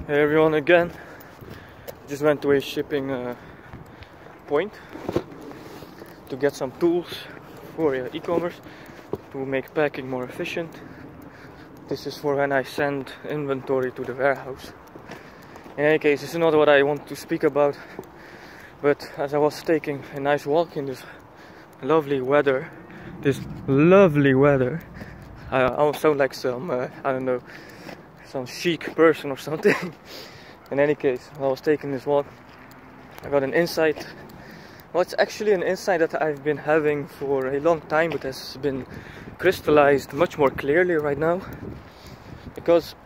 Hey everyone again. Just went to a shipping point to get some tools for e-commerce to make packing more efficient. This is for when I send inventory to the warehouse. In any case, this is not what I want to speak about, but as I was taking a nice walk in this lovely weather, I almost sound like some, I don't know, some chic person or something. In any case, while I was taking this walk, I got an insight. Well, it's actually an insight that I've been having for a long time, but has been crystallized much more clearly right now. Because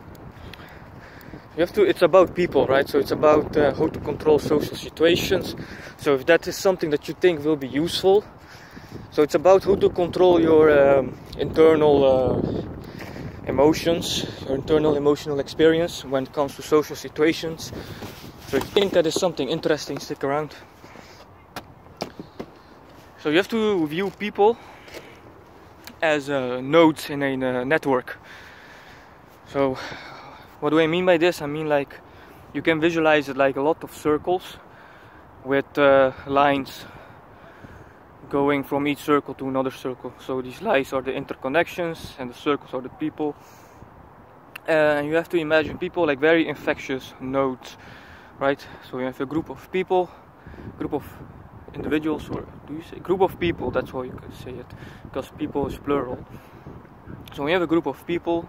it's about people, right? So it's about how to control social situations. So if that is something that you think will be useful, so it's about how to control your internal emotions, your internal emotional experience when it comes to social situations. So if you think that is something interesting, stick around. So you have to view people as nodes in a network. So what do I mean by this? I mean, like, you can visualize it like a lot of circles with lines going from each circle to another circle. So these lines are the interconnections and the circles are the people. And you have to imagine people like very infectious nodes, right? So you have a group of people, group of individuals, or do you say group of people? That's how you can say it, because people is plural. So when you have a group of people,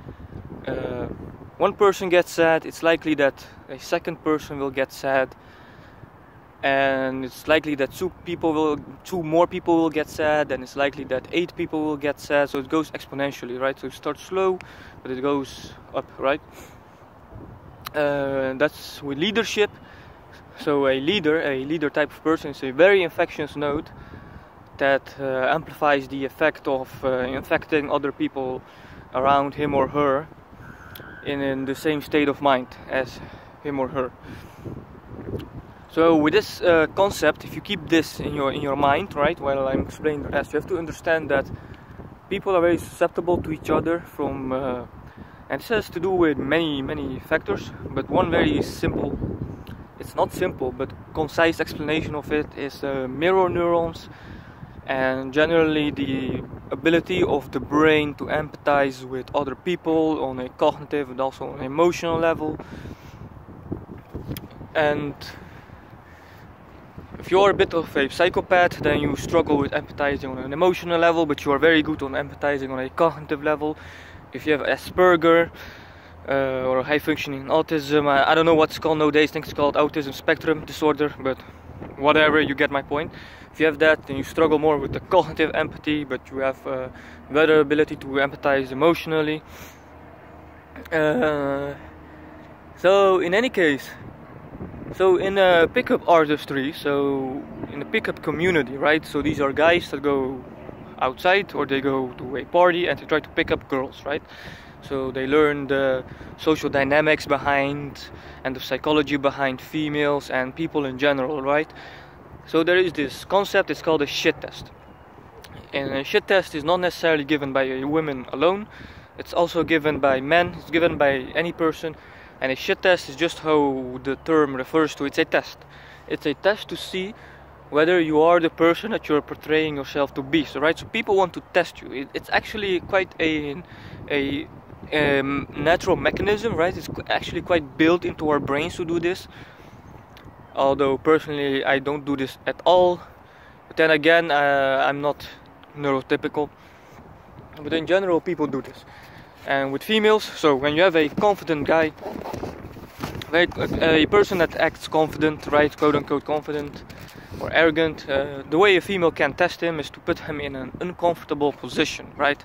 one person gets sad, it's likely that a second person will get sad, and it's likely that two more people will get sad, and it's likely that 8 people will get sad. So it goes exponentially, right? So it starts slow, but it goes up, right? That's with leadership. So a leader type of person is a very infectious node that amplifies the effect of infecting other people around him or her in the same state of mind as him or her. So with this concept, if you keep this in your mind, right, while I'm explaining the rest, you have to understand that people are very susceptible to each other from, and this has to do with many factors, but one very simple, it's not simple, but concise explanation of it is mirror neurons, and generally the ability of the brain to empathize with other people on a cognitive and also on an emotional level. And if you're a bit of a psychopath, then you struggle with empathizing on an emotional level, but you are very good on empathizing on a cognitive level. If you have Asperger or high functioning autism, I don't know what's called nowadays, I think it's called autism spectrum disorder, but whatever, you get my point. If you have that, then you struggle more with the cognitive empathy, but you have better ability to empathize emotionally. So in any case, so in a pickup artistry, so in the pickup community, right? So these are guys that go outside or they go to a party and they try to pick up girls, right? So they learn the social dynamics behind and the psychology behind females and people in general, right? So there is this concept, it's called a shit test. And a shit test is not necessarily given by a woman alone, it's also given by men, it's given by any person. And a shit test is just how the term refers to. It's a test. It's a test to see whether you are the person that you're portraying yourself to be. So, right? So people want to test you. It's actually quite a natural mechanism, right? It's actually quite built into our brains to do this. Although personally, I don't do this at all. But then again, I'm not neurotypical. But in general, people do this. And with females, so when you have a confident guy, like a person that acts confident, right, quote unquote confident or arrogant, the way a female can test him is to put him in an uncomfortable position, right?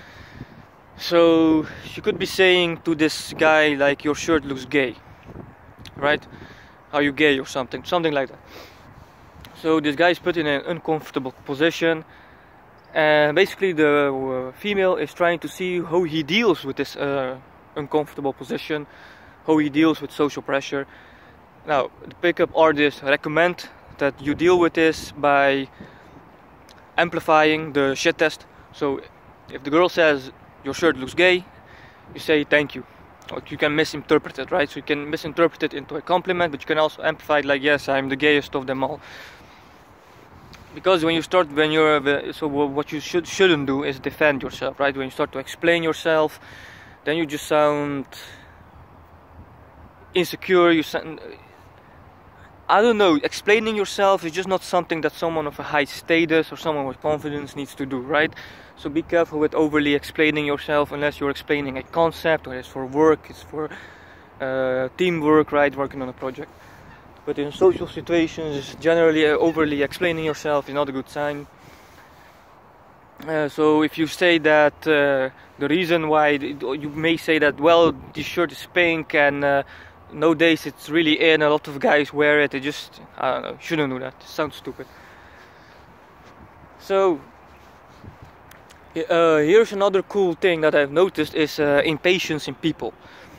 So she could be saying to this guy, like, your shirt looks gay, right? Are you gay or something like that. So this guy is put in an uncomfortable position. And basically the female is trying to see how he deals with this uncomfortable position, how he deals with social pressure. Now, the pickup artists recommend that you deal with this by amplifying the shit test. So if the girl says your shirt looks gay, you say thank you. or you can misinterpret it, right? So you can misinterpret it into a compliment, but you can also amplify it like, yes, I'm the gayest of them all. Because when you're so what you shouldn't do is defend yourself, right? When you start to explain yourself, then you just sound insecure. You sound, I don't know, explaining yourself is just not something that someone of a high status or someone with confidence needs to do, right? So be careful with overly explaining yourself unless you're explaining a concept, or it's for work, it's for teamwork, right? Working on a project. But in social situations, generally overly explaining yourself is not a good sign. So if you say that the reason why, you may say that, well, this shirt is pink and nowadays it's really in, a lot of guys wear it, they just, I don't know, shouldn't do that, it sounds stupid. So here's another cool thing that I've noticed is impatience in people.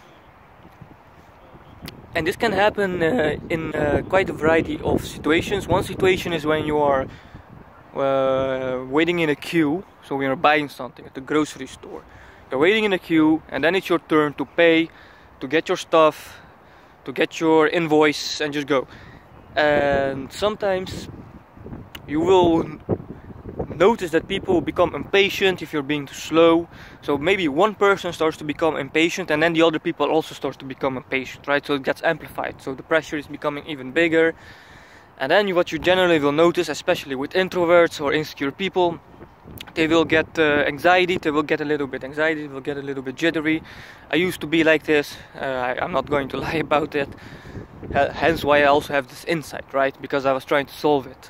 And this can happen in quite a variety of situations. One situation is when you are waiting in a queue, so when you're buying something at the grocery store. You're waiting in a queue and then it's your turn to pay, to get your stuff, to get your invoice and just go. And sometimes you will notice that people become impatient if you're being too slow. So maybe one person starts to become impatient and then the other people also start to become impatient, right? So it gets amplified, so the pressure is becoming even bigger. And then what you generally will notice, especially with introverts or insecure people, they will get anxiety, they will get a little bit anxiety, they will get a little bit jittery. I used to be like this, I'm not going to lie about it, hence why I also have this insight, right? Because I was trying to solve it.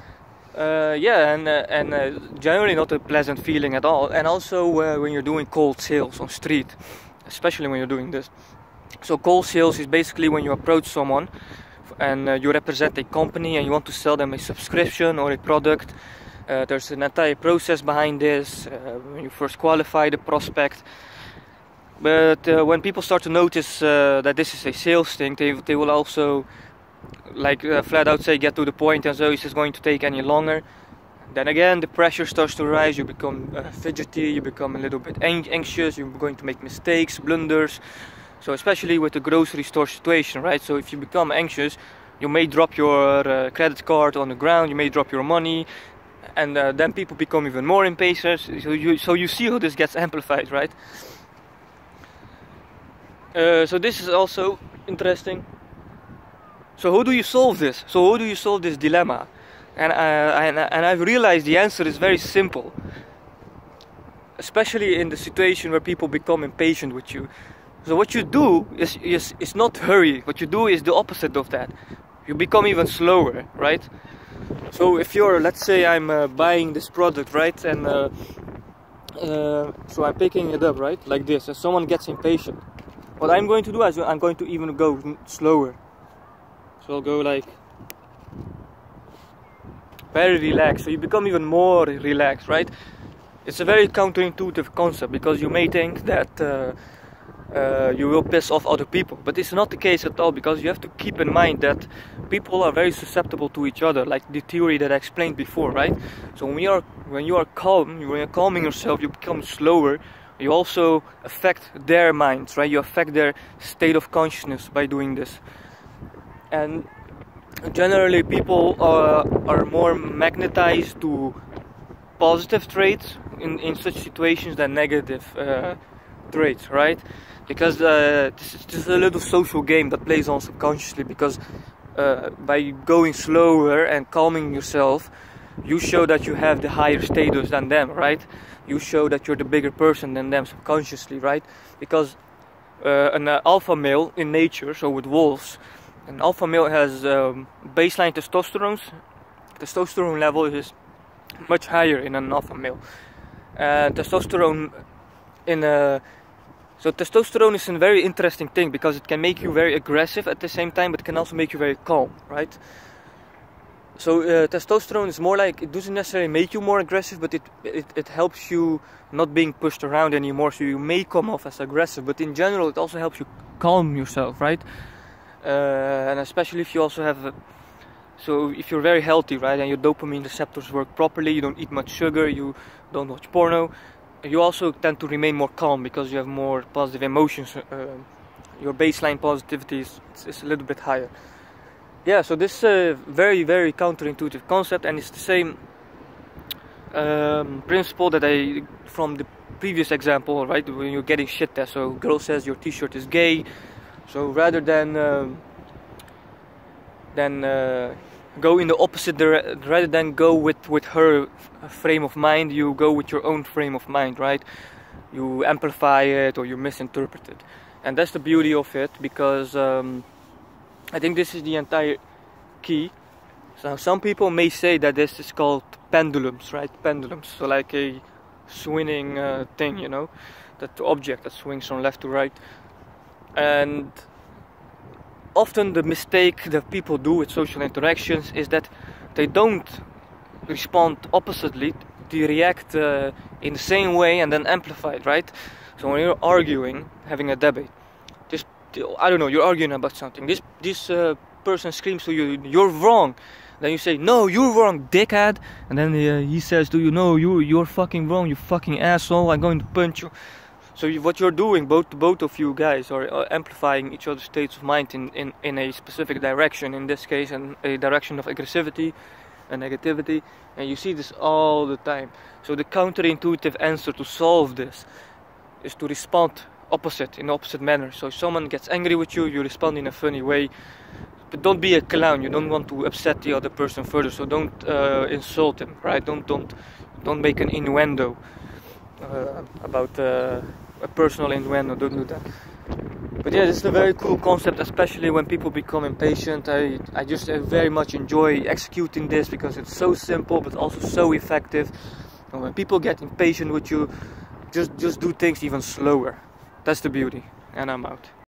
Generally not a pleasant feeling at all. And also when you're doing cold sales on street, especially when you're doing this. So cold sales is basically when you approach someone and you represent a company and you want to sell them a subscription or a product. There's an entire process behind this, when you first qualify the prospect. But when people start to notice that this is a sales thing, they will also flat out say, get to the point, and so is this going to take any longer? Then again the pressure starts to rise, you become fidgety, you become a little bit anxious, you're going to make mistakes, blunders. So especially with the grocery store situation, right? So if you become anxious, you may drop your credit card on the ground, you may drop your money, and then people become even more impatient. So you see how this gets amplified, right? So this is also interesting. So how do you solve this? So how do you solve this dilemma? And I've realized the answer is very simple. Especially in the situation where people become impatient with you. So what you do is not hurry. What you do is the opposite of that. You become even slower, right? So if you're, let's say I'm buying this product, right? And so I'm picking it up, right? Like this, and someone gets impatient. What I'm going to do is I'm going to even go slower. So I'll go like very relaxed. So you become even more relaxed, right? It's a very counterintuitive concept because you may think that you will piss off other people, but it's not the case at all, because you have to keep in mind that people are very susceptible to each other, like the theory that I explained before, right? So when you are calm, when you're calming yourself, you become slower. You also affect their minds, right? You affect their state of consciousness by doing this. And generally people are more magnetized to positive traits in such situations than negative traits, right? Because this is a little social game that plays on subconsciously, because by going slower and calming yourself, you show that you have the higher status than them, right? You show that you're the bigger person than them subconsciously, right? Because an alpha male in nature, so with wolves, an alpha male has baseline testosterone level is much higher in an alpha male. Testosterone so testosterone is a very interesting thing, because it can make you very aggressive at the same time, but it can also make you very calm, right? So testosterone is more like, it doesn't necessarily make you more aggressive, but it helps you not being pushed around anymore, so you may come off as aggressive, but in general it also helps you calm yourself, right? And especially if you also have so if you're very healthy, right, and your dopamine receptors work properly, you don't eat much sugar, you don't watch porno, you also tend to remain more calm because you have more positive emotions. Your baseline positivity is a little bit higher. Yeah, so this is a very, very counterintuitive concept, and it's the same principle that from the previous example, right? When you're getting shit at, so a girl says your t-shirt is gay, so rather than go in the opposite direction, rather than go with her frame of mind, you go with your own frame of mind, right? You amplify it or you misinterpret it, and that's the beauty of it, because I think this is the entire key. So some people may say that this is called pendulums, right? Pendulums, so like a swinging thing, you know, that object that swings from left to right. And often the mistake that people do with social interactions is that they don't respond oppositely, they react in the same way and then amplify it, right? So when you're arguing, having a debate, I don't know, you're arguing about something, this person screams to you, you're wrong. Then you say, no, you're wrong, dickhead. And then he says to you, no, you're fucking wrong, you fucking asshole, I'm going to punch you. So what you're doing, both of you guys are amplifying each other's states of mind in a specific direction, in this case, in a direction of aggressivity and negativity. And you see this all the time. So the counterintuitive answer to solve this is to respond in the opposite manner. So if someone gets angry with you, you respond in a funny way. But don't be a clown. You don't want to upset the other person further. So don't insult him, right? Don't make an innuendo about a personal innuendo. Don't do that. But yeah, this is a very cool concept, especially when people become impatient. I just very much enjoy executing this because it's so simple but also so effective. And when people get impatient with you, just do things even slower. That's the beauty. And I'm out.